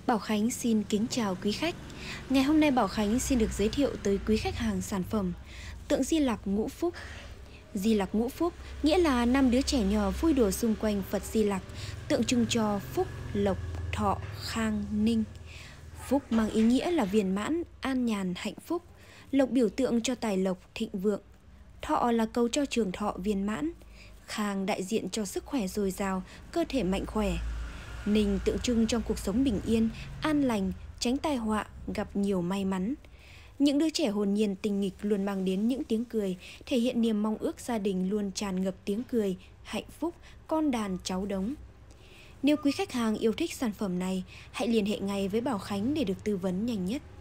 Bảo Khánh xin kính chào quý khách. Ngày hôm nay Bảo Khánh xin được giới thiệu tới quý khách hàng sản phẩm tượng Di Lặc Ngũ Phúc. Di Lặc Ngũ Phúc nghĩa là 5 đứa trẻ nhỏ vui đùa xung quanh Phật Di Lặc, tượng trưng cho phúc, lộc, thọ, khang, ninh. Phúc mang ý nghĩa là viên mãn, an nhàn, hạnh phúc. Lộc biểu tượng cho tài lộc, thịnh vượng. Thọ là cầu cho trường thọ viên mãn. Khang đại diện cho sức khỏe dồi dào, cơ thể mạnh khỏe. Ninh tượng trưng trong cuộc sống bình yên, an lành, tránh tai họa, gặp nhiều may mắn. Những đứa trẻ hồn nhiên tinh nghịch luôn mang đến những tiếng cười, thể hiện niềm mong ước gia đình luôn tràn ngập tiếng cười, hạnh phúc, con đàn cháu đống. Nếu quý khách hàng yêu thích sản phẩm này, hãy liên hệ ngay với Bảo Khánh để được tư vấn nhanh nhất.